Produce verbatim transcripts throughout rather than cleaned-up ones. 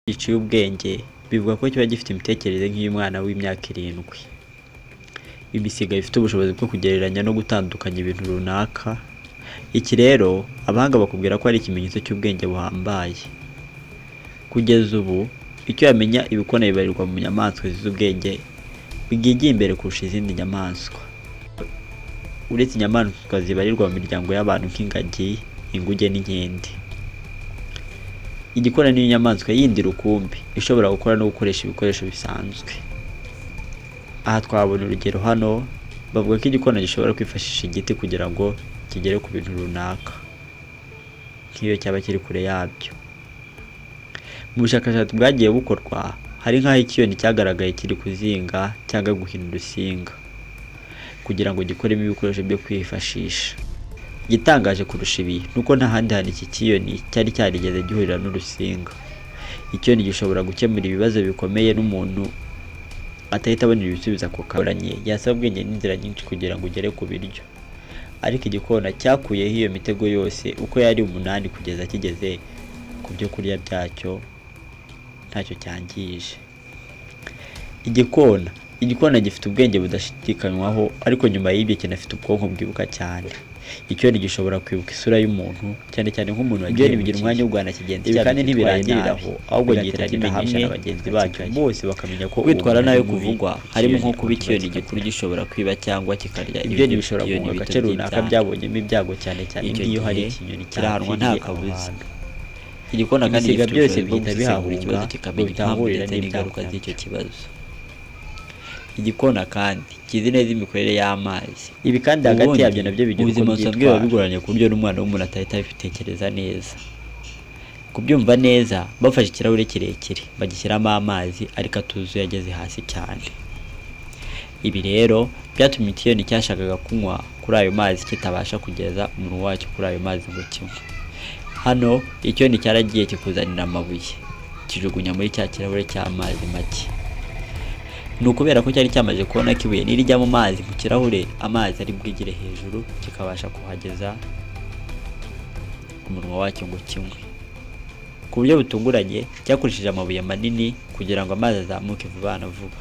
giciye ubwenge bivuga ko kiba gifite imitekerereze nk'iy'umwana w'imyaka irindwi. Ibisiga bifite ubushobozi bwo kugereranya no gutandukanya ibintu runaka. Iki rero abahanga bakubwira ko ari ikimenyetso cy'ubwenge buhambaye. Kugeza ubu icyo yamenya ibikona bibarirwa mu nyamaswa z'ubwenge bigiye imbere kurusha izindi nyamaswa. Uretse inyamaswa zibarirwa mu miryango y'abantu nk'ingagi, inguge n'inkende. Igikona ni inyamaswa yindi rukumbi ishobora gukora no gukoresha ibikoresho bisanzwe. Aha twabona urugero hano bavuga ko igikona gishobora kwifashisha igiti kugira ngo kigere ku bintu runaka nk'iyo cyaba kiri kure yabyo. Mu bushakashatsi bwagiye bukorwa hari nk'aho ikiyoni cyagaragaye kiri kuzinga cyangwa guhina urusinga kugira ngo gikoremo ibikoresho byo kwifashisha. Igitangaje kurusha ibi nuko nta handi hantu iki kiyoni cyari cyarigeze gihurira n'urusinga. Ikiyoni gishobora gukemura ibibazo bikomeye n'umuntu atahita abonera ibisubizo ako kanya, yasaba ubwenge n'inzira nyinshi kugira ngo ugere ku biryo. Ariko igikona cyakuyeho iyo mitego yose uko yari umunani kugeza kigeze ku byo kurya byacyo ntacyo cyangije. Igikona igikona gifite ubwenge budashidikanywaho, ariko nyuma y'ibyo kinafite ubwonko bwibuka cyane. Ikiyoni gishobora kwibuka isura y'umuntu cyane cyane nk'umuntu wagiye bigira umwanya wo guhana kigenzi cyane, kandi ntibirangirira aho ahubwo gihita kimenyesha abagenzi bacyo bose bakamenya ko kwitwara nayo kuvugwa harimo nko kuba ikiyoni gikuru gishobora kwiba cyangwa kikarya ibyo bishobora kuba agace runaka byabonyemo ibyago cyane cyane nk'iyo hari ikinyoni kirahanwa nta kabuza. Igikona kandi ibisiga byose bihita bihahura ikibazo kikamenya impamvu ndetse n'ingaruka z'icyo kibazo. Igikona kandi kizi neza imikorere y'amazi. Ibi kandi hagati yabyo nabyo bigira ubuzima busanzwe biba bigoranye ku buryo n'umwana w'umuntu atahita abitekereza neza. Kubyumva neza bafashe ikirahure kirekire bagishyiramo amazi ariko atuzuye ageze hasi cyane. Ibi rero byatumye ikiyoni cyashakaga kunywa kuri ayo mazi kitabasha kugeza umunwa wacyo kuri ayo mazi ngo kinywe. Hano ikiyoni cyaragiye kikuzanira amabuye kijugunya muri cya kirahure cy'amazi make. Ni ukubera ko cyari cyamaze kubona ko ibuye nirijya mu mazi mu kirahure amazi ari bwigire hejuru kikabasha kuhageza umunwa wacyo ngo kinywe. Ku buryo butunguranye cyakoresheje amabuye manini kugira ngo amazi azamuke vuba na vuba.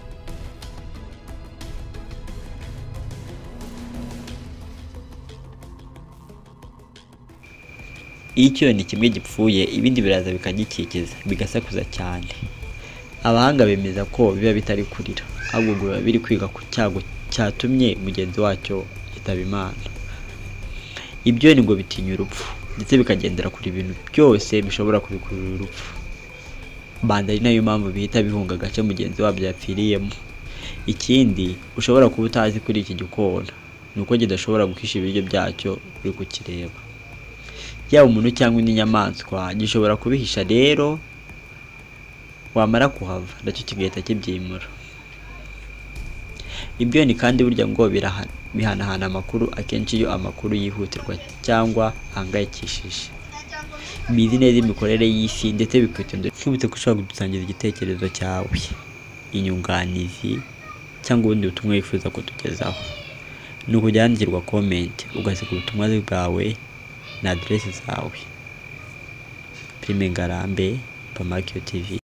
Iyo ikiyoni kimwe gipfuye ibindi biraza bikagikikiza bigasakuza cyane. Abahanga bemeza ko biba bitari kurira ahubwo biba biri kwiga ku cyago cyatumye mugenzi wacyo yitaba Imana. Ibyo ni ngo bitinya urupfu ndetse bikagendera kuri ibintu byose bishobora kubikurura urupfu. Banda ari nayo mpamvu bihita bihunga agace mugenzi wabyo yapfiriyemo. Ikindi ushobora kuba utazi kuri iki gikona ni uko kidashobora guhisha ibiryo byacyo uri kukireba. Yaba umuntu cyangwa indi nyamaswa gishobora kubihisha, rero wamara kuhava ndacyo kigahita kibyimura. Ibyo ni kandi burya ngo bihanahana amakuru akenshi iyo amakuru yihutirwa cyangwa ahangayikishije. Bizi neza imikorere y'isi ndetse bikwitondera kwibutsa ko ushobora gusangiza igitekerezo cyawe, inyunganizi cyangwa ubundi butumwa wifuza ko tugezaho. Ni ukujya handikirwa comment ugasiga ubutumwa bwawe na adresse zawe. Prime Ngarambe, Pamakio T V.